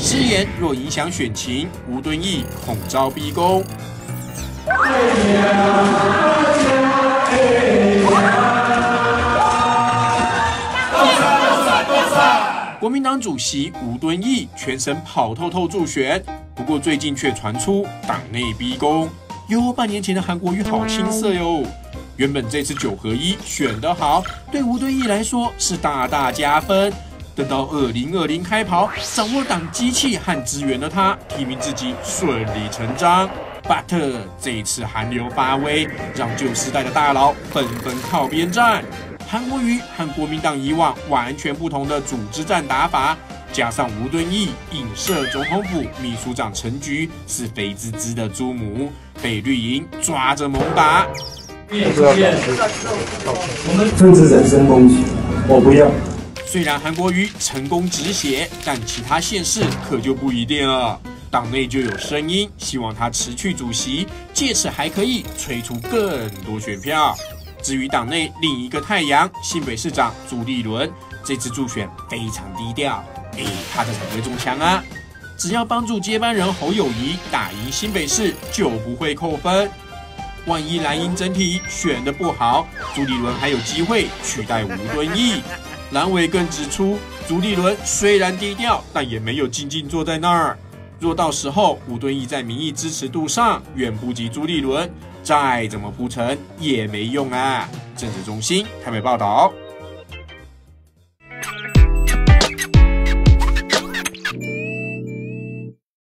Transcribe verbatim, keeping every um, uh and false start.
失言若影响选情，吴敦义恐遭逼宫。国民党主席吴敦义全身跑透透助选，不过最近却传出党内逼宫，哟，半年前的韩国瑜好青涩哟。原本这次九合一选得好，对吴敦义来说是大大加分。等到二零二零开跑，掌握党机器和资源的他，提名自己顺理成章。But 这一次韩流发威，让旧时代的大佬纷纷靠边站。韩国瑜和国民党以往完全不同的组织战打法，加上吴敦义影射总统府秘书长陈菊是肥滋滋的猪母，被绿营抓着猛打。 政治人身攻击，我不要。 虽然韩国瑜成功止血，但其他县市可就不一定了。党内就有声音希望他辞去主席，借此还可以催出更多选票。至于党内另一个太阳新北市长朱立伦，这次助选非常低调，诶，他这才不会中枪啊！只要帮助接班人侯友宜打赢新北市，就不会扣分。万一蓝营整体选得不好，朱立伦还有机会取代吴敦义。蓝委更指出，朱立伦虽然低调，但也没有静静坐在那儿。若到时候吴敦义在民意支持度上远不及朱立伦，再怎么铺陈也没用啊！政治中心台北报道。